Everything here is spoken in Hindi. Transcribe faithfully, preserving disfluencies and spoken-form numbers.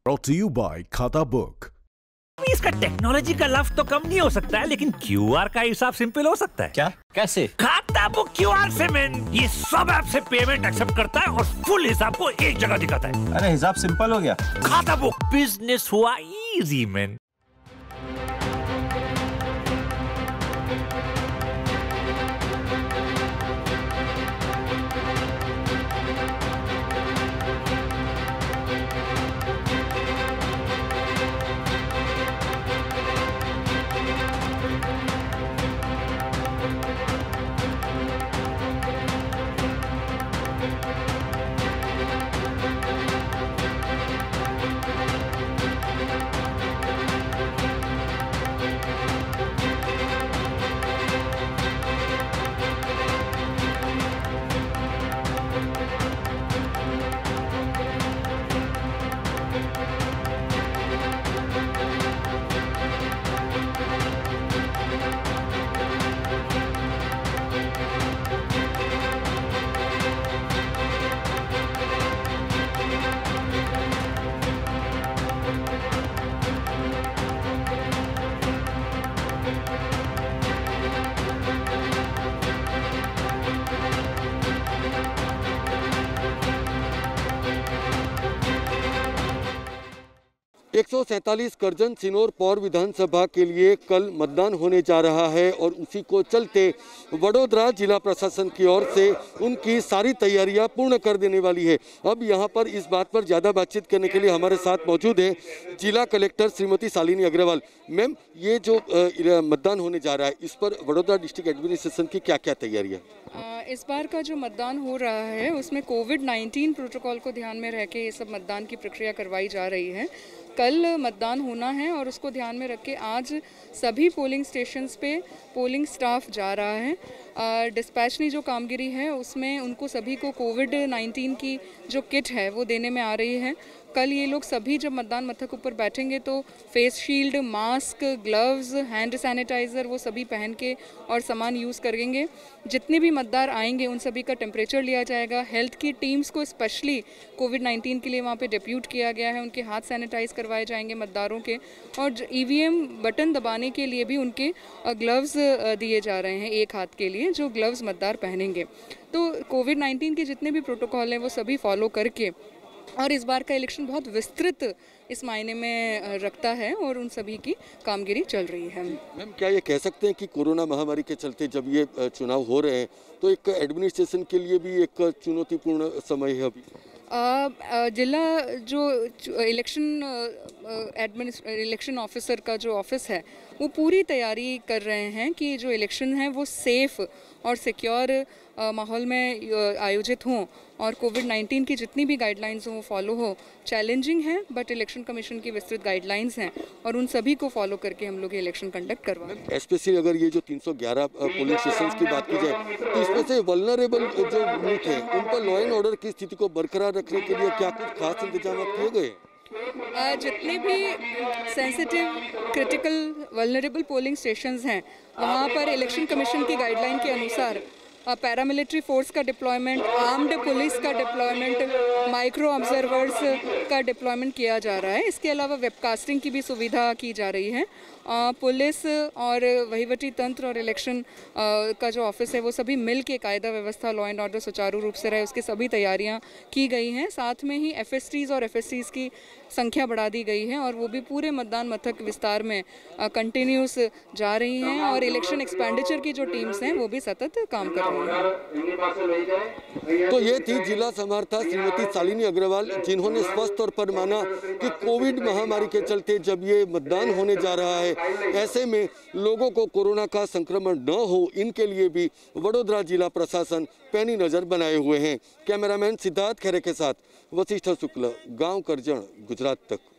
Brought to you by Khatabook. इसका टेक्नोलॉजी का लफ्ज तो कम नहीं हो सकता है, लेकिन क्यूआर का हिसाब सिंपल हो सकता है। क्या? कैसे? खाता बुक क्यूआर से मैन ये सब ऐप से पेमेंट एक्सेप्ट करता है और फुल हिसाब को एक जगह दिखाता है। अरे हिसाब सिंपल हो गया। खाता बुक बिजनेस हुआ इजी मैन। एक सौ सैंतालीस करजन सिनोर पौर विधानसभा के लिए कल मतदान होने जा रहा है और उसी को चलते वडोदरा जिला प्रशासन की ओर से उनकी सारी तैयारियां पूर्ण कर देने वाली है। अब यहां पर इस बात पर ज़्यादा बातचीत करने के लिए हमारे साथ मौजूद है जिला कलेक्टर श्रीमती शालिनी अग्रवाल। मैम, ये जो मतदान होने जा रहा है इस पर वडोदरा डिस्ट्रिक्ट एडमिनिस्ट्रेशन की क्या क्या तैयारियाँ? इस बार का जो मतदान हो रहा है उसमें कोविड नाइन्टीन प्रोटोकॉल को ध्यान में रख के ये सब मतदान की प्रक्रिया करवाई जा रही है। कल मतदान होना है और उसको ध्यान में रख के आज सभी पोलिंग स्टेशंस पे पोलिंग स्टाफ जा रहा है। डिस्पैचनी जो कामगिरी है उसमें उनको सभी को कोविड नाइन्टीन की जो किट है वो देने में आ रही है। कल ये लोग सभी जब मतदान मथक ऊपर बैठेंगे तो face shield, mask, gloves, hand sanitizer वो सभी पहन के और सामान यूज़ करेंगे। जितने भी मतदार आएंगे उन सभी का टेम्परेचर लिया जाएगा। हेल्थ की टीम्स को स्पेशली कोविड नाइन्टीन के लिए वहाँ पे डिप्यूट किया गया है। उनके हाथ सैनिटाइज करवाए जाएंगे मतदारों के, और ईवीएम बटन दबाने के लिए भी उनके ग्लव्स दिए जा रहे हैं एक हाथ के लिए, जो ग्लव्स मतदार पहनेंगे। तो कोविड नाइन्टीन के जितने भी प्रोटोकॉल हैं वो सभी फॉलो करके, और इस बार का इलेक्शन बहुत विस्तृत इस मायने में रखता है और उन सभी की कामगिरी चल रही है। मैम, क्या ये कह सकते हैं कि कोरोना महामारी के चलते जब ये चुनाव हो रहे हैं तो एक एडमिनिस्ट्रेशन के लिए भी एक चुनौतीपूर्ण समय है अभी? जिला जो इलेक्शन एडमिनिस्ट्रे इलेक्शन ऑफिसर का जो ऑफिस है वो पूरी तैयारी कर रहे हैं कि जो इलेक्शन है वो सेफ़ और सिक्योर माहौल में आयोजित हों और कोविड नाइन्टीन की जितनी भी गाइडलाइंस हों वो फॉलो हो। चैलेंजिंग है बट इलेक्शन कमीशन की विस्तृत गाइडलाइंस हैं और उन सभी को फॉलो करके हम लोग ये इलेक्शन कंडक्ट करवाएं। स्पेशली अगर ये जो तीन सौ ग्यारह पोलिंग स्टेशन की बात की जाए तो इसमें से वल्नरेबल जो बूथ हैं उन पर लॉ एंड ऑर्डर की स्थिति को बरकरार रखने के लिए क्या कुछ खास इंतजाम किए गए? जितने भी sensitive, critical, vulnerable polling stations हैं वहाँ पर इलेक्शन कमीशन की गाइडलाइन के अनुसार पैरामिलिट्री फोर्स का डिप्लॉयमेंट, आर्म्ड पुलिस का डिप्लॉयमेंट, माइक्रो ऑब्जर्वर्स का डिप्लॉयमेंट किया जा रहा है। इसके अलावा वेबकास्टिंग की भी सुविधा की जा रही है। आ, पुलिस और वहीवटी तंत्र और इलेक्शन आ, का जो ऑफिस है वो सभी मिल के कायदा व्यवस्था, लॉ एंड ऑर्डर सुचारू रूप से रहे उसकी सभी तैयारियां की गई हैं। साथ में ही एफएसटीज और एफएससीज की संख्या बढ़ा दी गई है और वो भी पूरे मतदान मथक विस्तार में कंटिन्यूस जा रही हैं और इलेक्शन एक्सपेंडिचर की जो टीम्स हैं वो भी सतत काम कर रही हैं। तो ये थी जिला समर्था श्रीमती शालिनी अग्रवाल, जिन्होंने स्पष्ट तौर पर माना कि कोविड महामारी के चलते जब ये मतदान होने जा रहा है ऐसे में लोगों को कोरोना का संक्रमण न हो, इनके लिए भी वडोदरा जिला प्रशासन पैनी नजर बनाए हुए हैं। कैमरामैन सिद्धार्थ खैरे के साथ वशिष्ठ शुक्ल, गांव करजण, गुजरात तक।